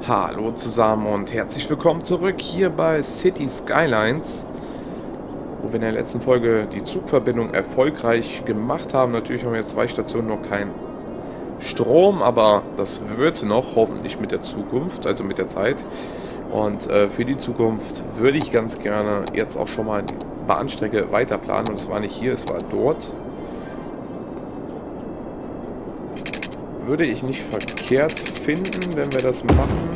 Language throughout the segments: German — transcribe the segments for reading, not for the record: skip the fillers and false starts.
Hallo zusammen und herzlich willkommen zurück hier bei City Skylines, wo wir in der letzten Folge die Zugverbindung erfolgreich gemacht haben. Natürlich haben wir jetzt 2 Stationen noch keinen Strom, aber das wird noch, hoffentlich mit der Zukunft, also mit der Zeit. Und für die Zukunft würde ich ganz gerne jetzt auch schon mal die Bahnstrecke weiterplanen. Und es war nicht hier, es war dort. Würde ich nicht verkehrt finden, wenn wir das machen.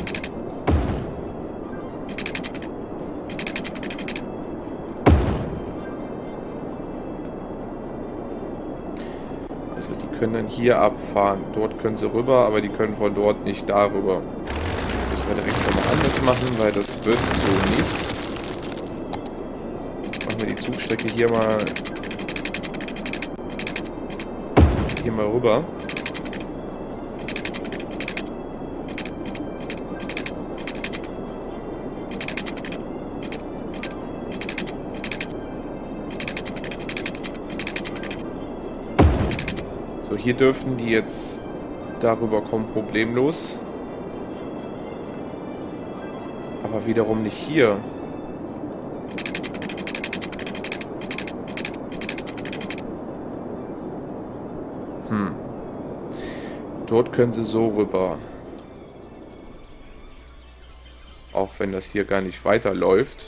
Also die können dann hier abfahren. Dort können sie rüber, aber die können von dort nicht darüber. Müssen wir direkt schon mal anders machen, weil das wird so nichts. Machen wir die Zugstrecke hier mal rüber. So, hier dürften die jetzt darüber kommen, problemlos. Aber wiederum nicht hier. Dort können sie so rüber. Auch wenn das hier gar nicht weiterläuft.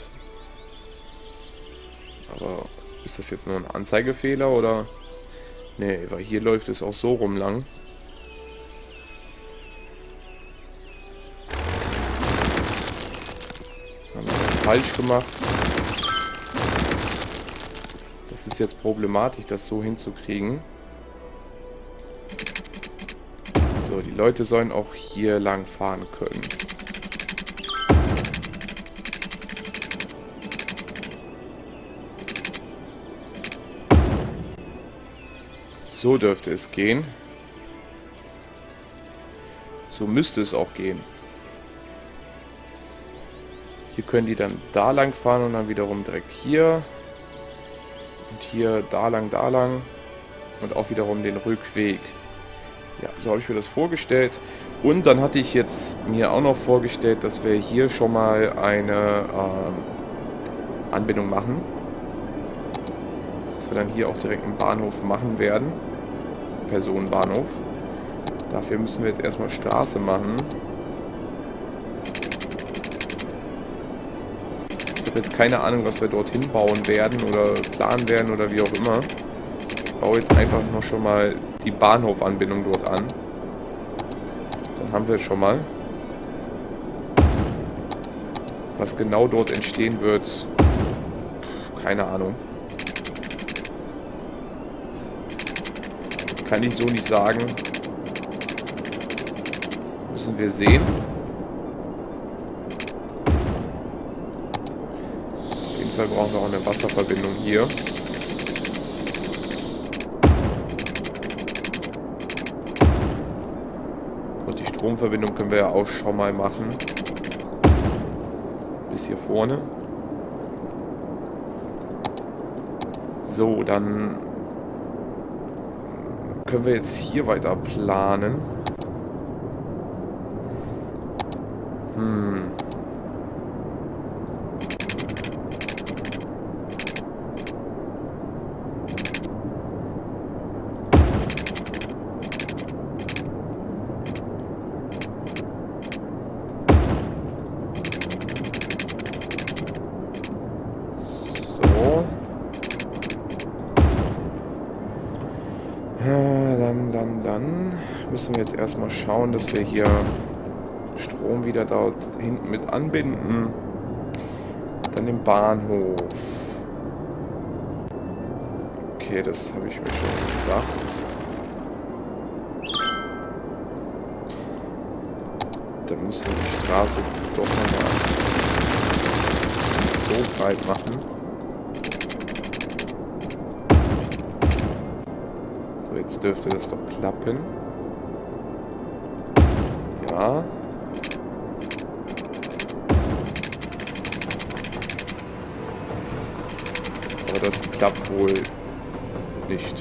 Aber ist das jetzt nur ein Anzeigefehler oder... Nee, weil hier läuft es auch so rum lang. Haben wir das falsch gemacht. Das ist jetzt problematisch, das so hinzukriegen. So, die Leute sollen auch hier lang fahren können. So dürfte es gehen. So müsste es auch gehen. Hier können die dann da lang fahren und dann wiederum direkt hier. Und hier da lang. Und auch wiederum den Rückweg. Ja, so habe ich mir das vorgestellt. Und dann hatte ich jetzt mir auch noch vorgestellt, dass wir hier schon mal eine Anbindung machen. Dass wir dann hier auch direkt einen Bahnhof machen werden. Personenbahnhof. Dafür müssen wir jetzt erstmal Straße machen. Ich habe jetzt keine Ahnung, was wir dorthin bauen werden oder planen werden oder wie auch immer. Ich baue jetzt einfach noch schon mal die Bahnhofanbindung dort an. Dann haben wir es schon mal. Was genau dort entstehen wird, keine Ahnung. Kann ich so nicht sagen. Müssen wir sehen. Auf jeden Fall brauchen wir auch eine Wasserverbindung hier. Und die Stromverbindung können wir ja auch schon mal machen. Bis hier vorne. So, dann können wir jetzt hier weiter planen. So. Dann müssen wir jetzt erstmal schauen, dass wir hier Strom wieder dort hinten mit anbinden. Dann den Bahnhof. Okay, das habe ich mir schon gedacht. Dann müssen wir die Straße doch nochmal nicht so breit machen. Jetzt dürfte das doch klappen. Ja. Aber das klappt wohl nicht.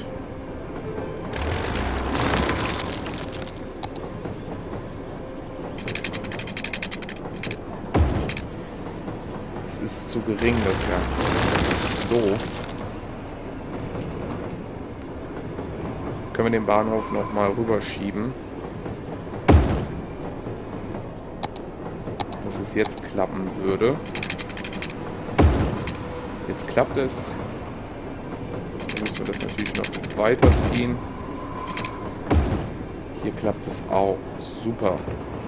Das ist zu gering, das Ganze. Das ist doof. Können wir den Bahnhof nochmal rüberschieben. Dass es jetzt klappen würde. Jetzt klappt es. Dann müssen wir das natürlich noch weiterziehen. Hier klappt es auch. Super.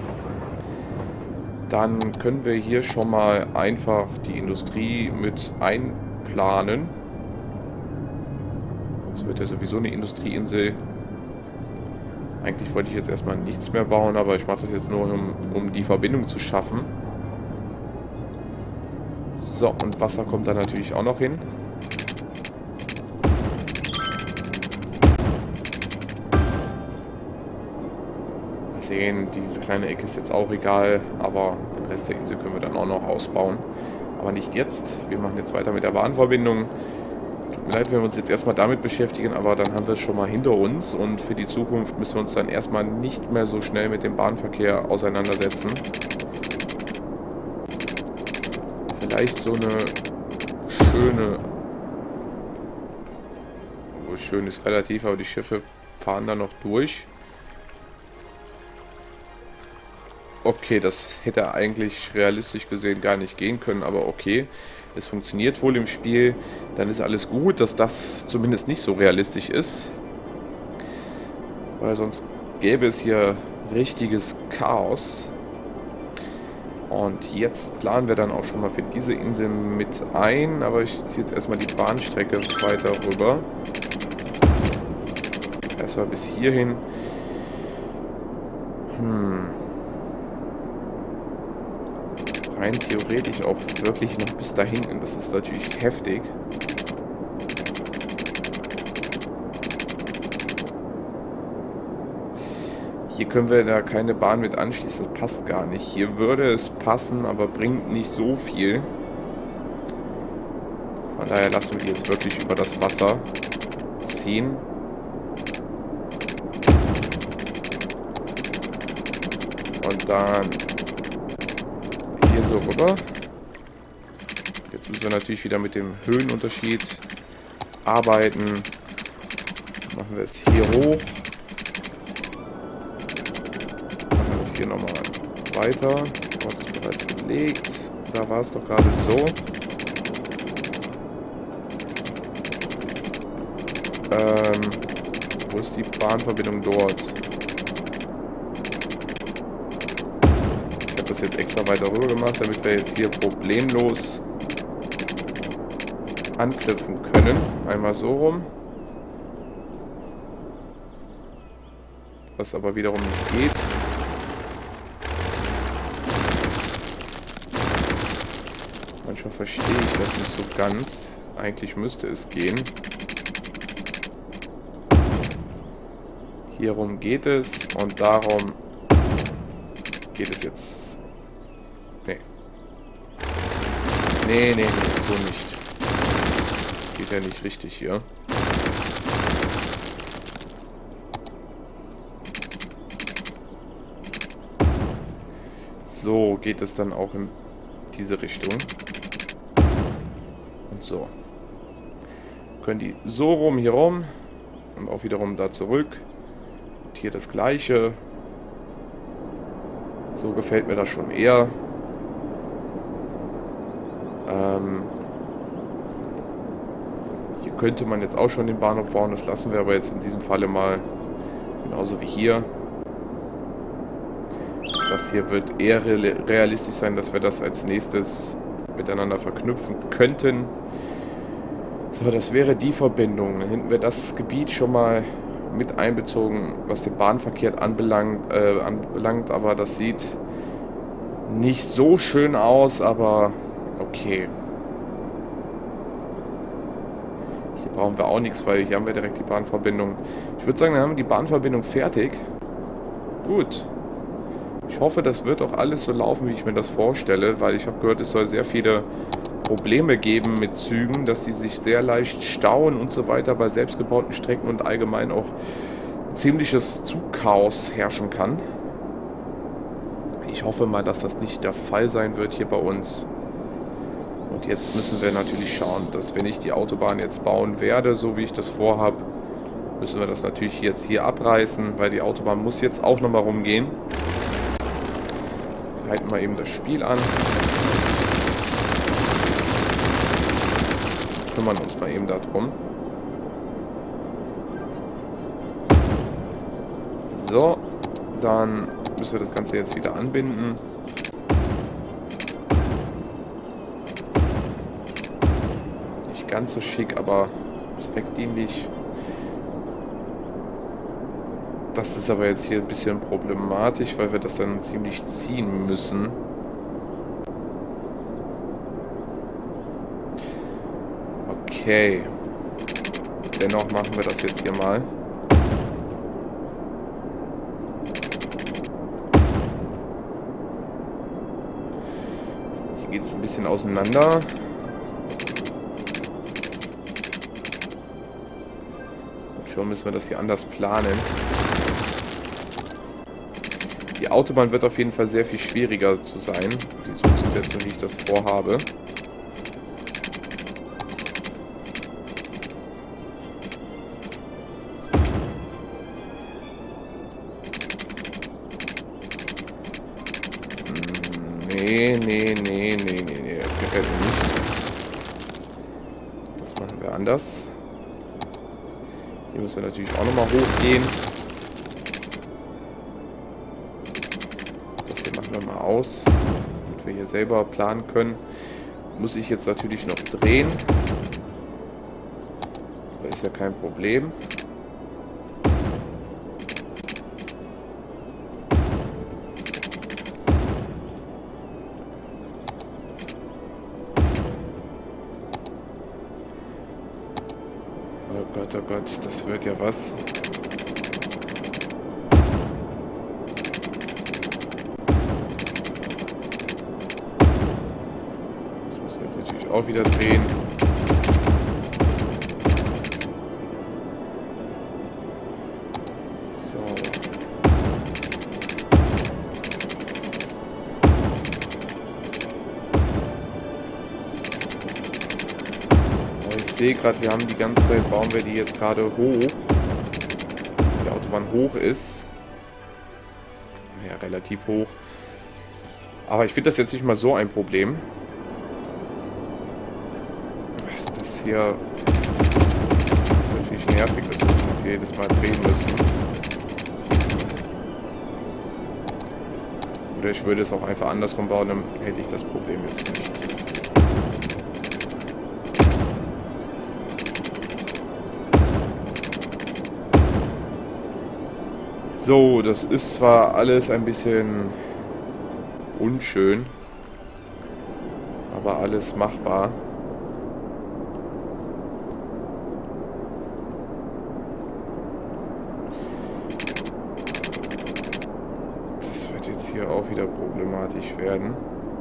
Dann können wir hier schon mal einfach die Industrie mit einplanen. Es wird ja sowieso eine Industrieinsel. Eigentlich wollte ich jetzt erstmal nichts mehr bauen, aber ich mache das jetzt nur, um die Verbindung zu schaffen. So, und Wasser kommt da natürlich auch noch hin. Mal sehen, diese kleine Ecke ist jetzt auch egal, aber den Rest der Insel können wir dann auch noch ausbauen. Aber nicht jetzt. Wir machen jetzt weiter mit der Bahnverbindung. Tut mir leid, wenn wir uns jetzt erstmal damit beschäftigen, aber dann haben wir es schon mal hinter uns und für die Zukunft müssen wir uns dann erstmal nicht mehr so schnell mit dem Bahnverkehr auseinandersetzen. Vielleicht so eine schöne, obwohl schön ist relativ, aber die Schiffe fahren da noch durch. Okay, das hätte eigentlich realistisch gesehen gar nicht gehen können, aber okay. Es funktioniert wohl im Spiel. Dann ist alles gut, dass das zumindest nicht so realistisch ist. Weil sonst gäbe es hier richtiges Chaos. Und jetzt planen wir dann auch schon mal für diese Insel mit ein. Aber ich ziehe jetzt erstmal die Bahnstrecke weiter rüber. Erstmal bis hierhin. Rein theoretisch auch wirklich noch bis da hinten. Das ist natürlich heftig. Hier können wir da keine Bahn mit anschließen. Das passt gar nicht. Hier würde es passen, aber bringt nicht so viel. Von daher lassen wir die jetzt wirklich über das Wasser ziehen. Und dann hier so rüber. Jetzt müssen wir natürlich wieder mit dem Höhenunterschied arbeiten. Machen wir es hier hoch. Machen wir es hier nochmal weiter. Ort ist bereits belegt. Da war es doch gerade so. Wo ist die Bahnverbindung dort? Das jetzt extra weiter rüber gemacht, damit wir jetzt hier problemlos anknüpfen können. Einmal so rum. Was aber wiederum nicht geht. Manchmal verstehe ich das nicht so ganz. Eigentlich müsste es gehen. Hierum geht es und darum geht es jetzt. Nee, so nicht. Geht ja nicht richtig hier. So geht es dann auch in diese Richtung. Und so. Können die so rum hier rum und auch wiederum da zurück. Und hier das gleiche. So gefällt mir das schon eher. Hier könnte man jetzt auch schon den Bahnhof bauen, das lassen wir aber jetzt in diesem Falle mal genauso wie hier. Das hier wird eher realistisch sein, dass wir das als nächstes miteinander verknüpfen könnten. So, das wäre die Verbindung. Dann hätten wir das Gebiet schon mal mit einbezogen, was den Bahnverkehr anbelangt, aber das sieht nicht so schön aus, aber okay. Hier brauchen wir auch nichts, weil hier haben wir direkt die Bahnverbindung. Ich würde sagen, dann haben wir die Bahnverbindung fertig. Gut. Ich hoffe, das wird auch alles so laufen, wie ich mir das vorstelle, weil ich habe gehört, es soll sehr viele Probleme geben mit Zügen, dass die sich sehr leicht stauen und so weiter bei selbstgebauten Strecken und allgemein auch ziemliches Zugchaos herrschen kann. Ich hoffe mal, dass das nicht der Fall sein wird hier bei uns. Und jetzt müssen wir natürlich schauen, dass wenn ich die Autobahn jetzt bauen werde, so wie ich das vorhabe, müssen wir das natürlich jetzt hier abreißen, weil die Autobahn muss jetzt auch nochmal rumgehen. Wir halten mal eben das Spiel an. Kümmern uns mal eben darum. So, dann müssen wir das Ganze jetzt wieder anbinden. Nicht ganz so schick, aber zweckdienlich. Das ist aber jetzt hier ein bisschen problematisch, weil wir das dann ziemlich ziehen müssen. Okay. Dennoch machen wir das jetzt hier mal. Hier geht es ein bisschen auseinander. Und schon müssen wir das hier anders planen. Die Autobahn wird auf jeden Fall sehr viel schwieriger zu sein, die so zu setzen, wie ich das vorhabe. Nee, das gefällt mir nicht. Das machen wir anders. Hier müssen wir natürlich auch nochmal hochgehen. Das hier machen wir mal aus, damit wir hier selber planen können. Muss ich jetzt natürlich noch drehen. Aber ist ja kein Problem. Oh Gott, das wird ja was. Das müssen wir jetzt natürlich auch wieder drehen. So. Ich sehe gerade, wir haben die ganze Zeit, bauen wir die jetzt gerade hoch, dass die Autobahn hoch ist. Ja, relativ hoch. Aber ich finde das jetzt nicht mal so ein Problem. Das hier ist natürlich nervig, dass wir das jetzt jedes Mal drehen müssen. Oder ich würde es auch einfach andersrum bauen, dann hätte ich das Problem jetzt nicht. So, das ist zwar alles ein bisschen unschön, aber alles machbar. Das wird jetzt hier auch wieder problematisch werden.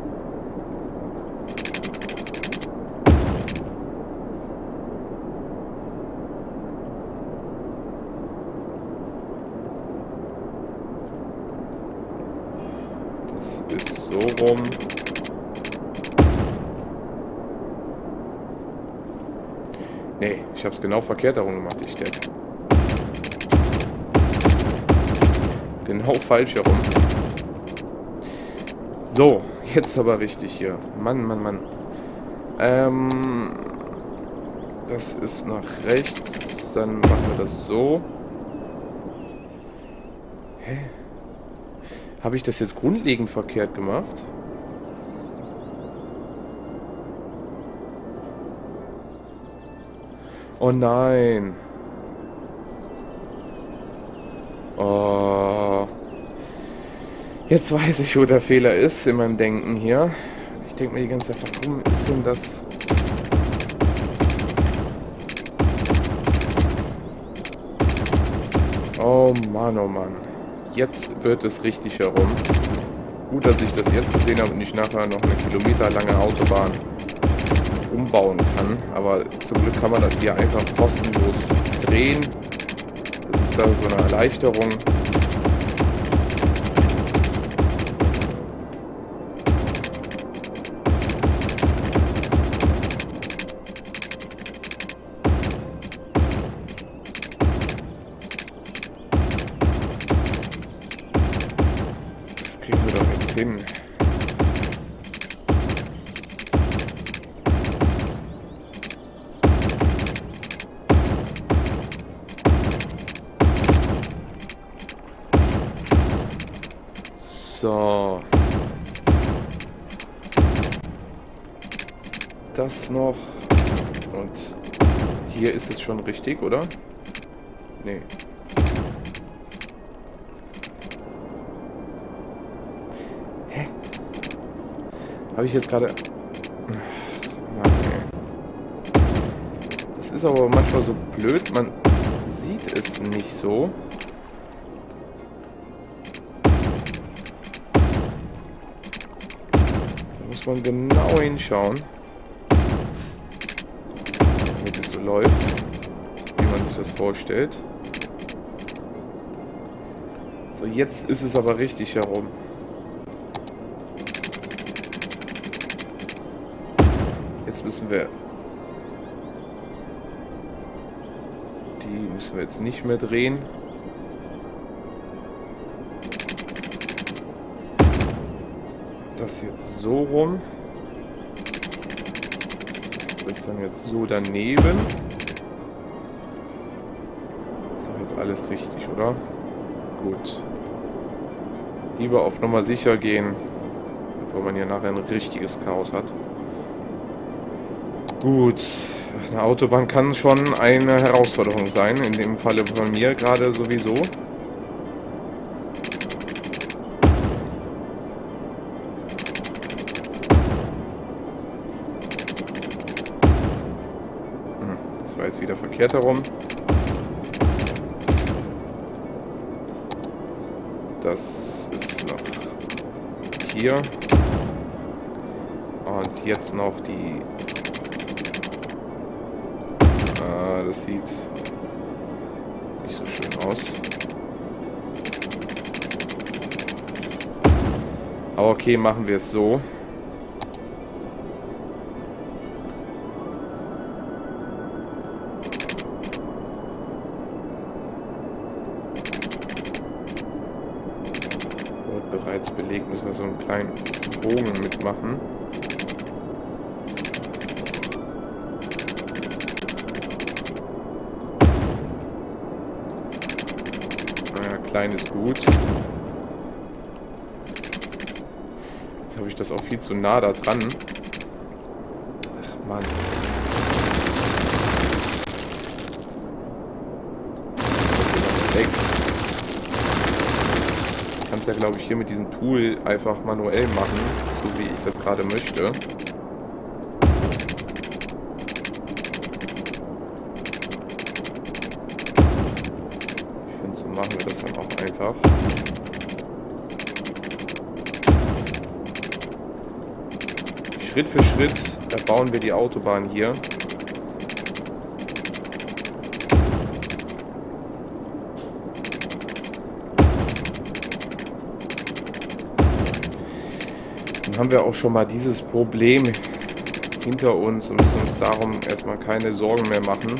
Ist so rum. Nee, ich habe es genau verkehrt darum gemacht, ich Depp. Genau falsch herum. So, jetzt aber richtig hier. Mann. Das ist nach rechts. Dann machen wir das so. Hä? Habe ich das jetzt grundlegend verkehrt gemacht? Oh nein. Oh. Jetzt weiß ich, wo der Fehler ist in meinem Denken hier. Ich denke mir die ganze Zeit, warum ist denn das... Oh Mann. Jetzt wird es richtig herum. Gut, dass ich das jetzt gesehen habe und nicht nachher noch eine kilometerlange Autobahn umbauen kann. Aber zum Glück kann man das hier einfach kostenlos drehen. Das ist dann so eine Erleichterung. hin. So. Das noch. Und hier ist es schon richtig, oder? Nee. Hä? Habe ich jetzt gerade... Mann, ey. Das ist aber manchmal so blöd, man sieht es nicht so. Da muss man genau hinschauen, damit es so läuft, wie man sich das vorstellt. So, jetzt ist es aber richtig herum. Jetzt müssen wir... Die müssen wir jetzt nicht mehr drehen. Das jetzt so rum. Das dann jetzt so daneben. Ist doch jetzt alles richtig, oder? Gut. Lieber auf Nummer sicher gehen, bevor man hier nachher ein richtiges Chaos hat. Gut. Eine Autobahn kann schon eine Herausforderung sein. In dem Falle von mir gerade sowieso. Das war jetzt wieder verkehrt herum. Das ist noch hier. Und jetzt noch die... das sieht nicht so schön aus. Aber okay, machen wir es so. Wird bereits belegt, müssen wir so einen kleinen Bogen mitmachen. Klein ist gut. Jetzt habe ich das auch viel zu nah da dran. Ach Mann. Weg. Ich kann es ja, glaube ich, hier mit diesem Tool einfach manuell machen, so wie ich das gerade möchte. So machen wir das dann auch einfach. Schritt für Schritt erbauen wir die Autobahn hier. Dann haben wir auch schon mal dieses Problem hinter uns und müssen uns darum erstmal keine Sorgen mehr machen.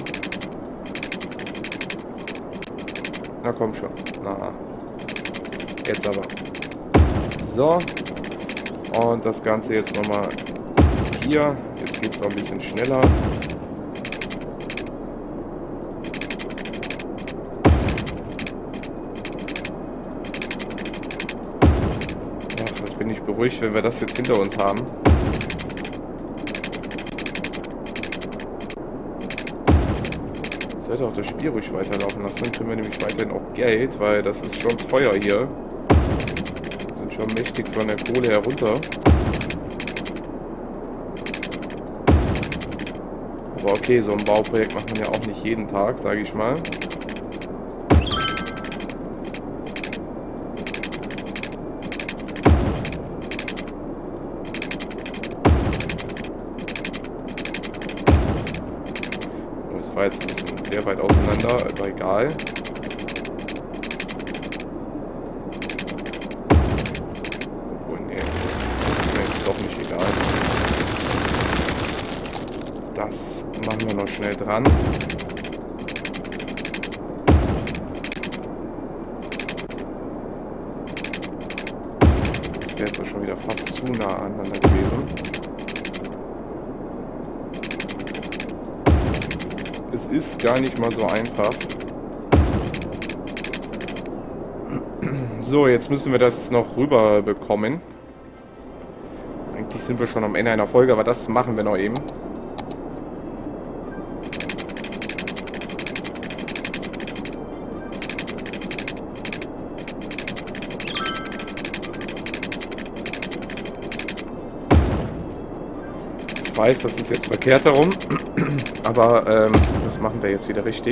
Na komm schon. Na. Jetzt aber. So. Und das Ganze jetzt nochmal hier. Jetzt geht es noch ein bisschen schneller. Ach, was bin ich beruhigt, wenn wir das jetzt hinter uns haben. Sollte auch das Spiel ruhig weiterlaufen lassen, dann kriegen wir nämlich weiterhin auch Geld, weil das ist schon teuer hier. Wir sind schon mächtig von der Kohle herunter. Aber okay, so ein Bauprojekt macht man ja auch nicht jeden Tag, sage ich mal. Das war jetzt ein bisschen sehr weit auseinander, aber egal. Obwohl, nee, das ist mir jetzt doch nicht egal. Das machen wir noch schnell dran. Das wäre jetzt schon wieder fast zu nah aneinander gewesen. Es ist gar nicht mal so einfach. So, jetzt müssen wir das noch rüber bekommen. Eigentlich sind wir schon am Ende einer Folge, aber das machen wir noch eben. Ich weiß, das ist jetzt verkehrt herum, aber das machen wir jetzt wieder richtig.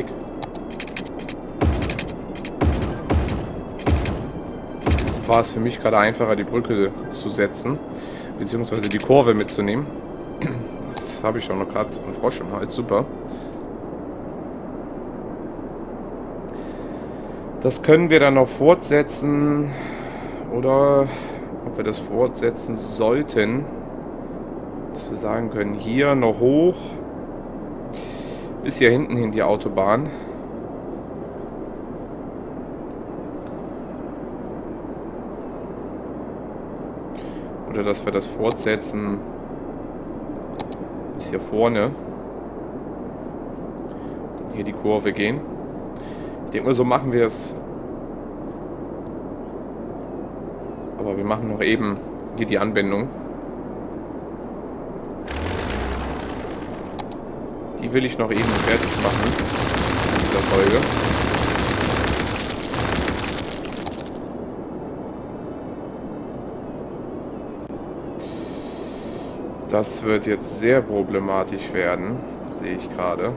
So war es für mich gerade einfacher, die Brücke zu setzen, beziehungsweise die Kurve mitzunehmen. Jetzt habe ich auch noch gerade einen Frosch im Hals, super. Das können wir dann noch fortsetzen, oder ob wir das fortsetzen sollten. Dass wir sagen können, hier noch hoch, bis hier hinten hin die Autobahn. Oder dass wir das fortsetzen bis hier vorne. Hier die Kurve gehen. Ich denke mal, so machen wir es. Aber wir machen noch eben hier die Anbindung. Die will ich noch eben fertig machen in dieser Folge. Das wird jetzt sehr problematisch werden, sehe ich gerade.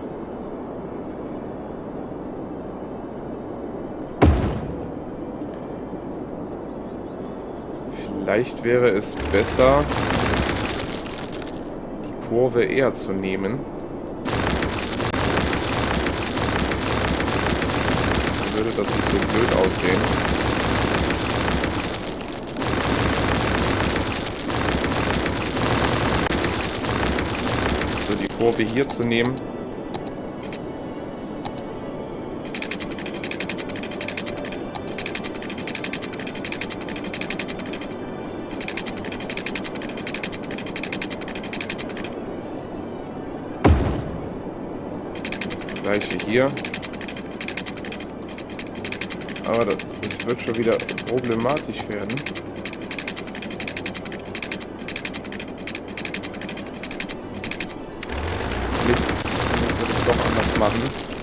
Vielleicht wäre es besser, die Kurve eher zu nehmen. Würde das nicht so blöd aussehen. So, die Kurve hier zu nehmen. Das gleiche hier. Aber das wird schon wieder problematisch werden. Mist, müssen wir das doch anders machen.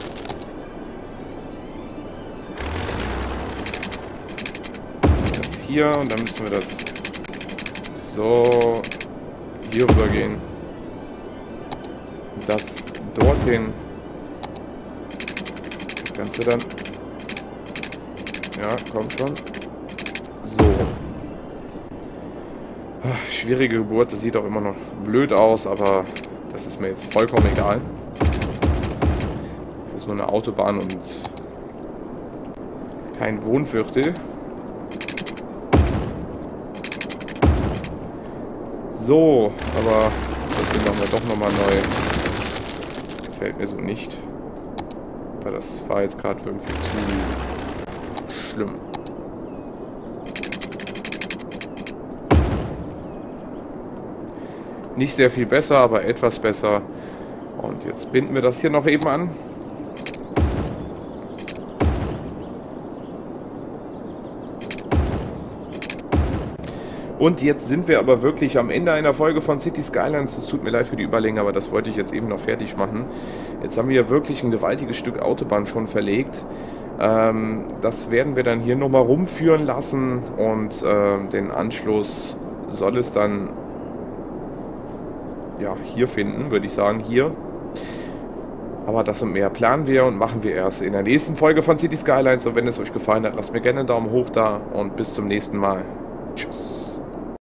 Das hier und dann müssen wir das so hier rüber gehen. Und das dorthin. Das Ganze dann. Ja, komm schon. So. Ach, schwierige Geburt, das sieht auch immer noch blöd aus, aber das ist mir jetzt vollkommen egal. Das ist nur eine Autobahn und kein Wohnviertel. So, aber das hier machen wir doch nochmal neu. Gefällt mir so nicht. Weil das war jetzt gerade irgendwie zu schlimm. Nicht sehr viel besser, aber etwas besser. Und jetzt binden wir das hier noch eben an. Und jetzt sind wir aber wirklich am Ende einer Folge von Cities Skylines. Es tut mir leid für die Überlänge, aber das wollte ich jetzt eben noch fertig machen. Jetzt haben wir wirklich ein gewaltiges Stück Autobahn schon verlegt. Das werden wir dann hier nochmal rumführen lassen und den Anschluss soll es dann ja, hier finden, würde ich sagen, hier. Aber das und mehr planen wir und machen wir erst in der nächsten Folge von Cities Skylines. Und wenn es euch gefallen hat, lasst mir gerne einen Daumen hoch da und bis zum nächsten Mal. Tschüss.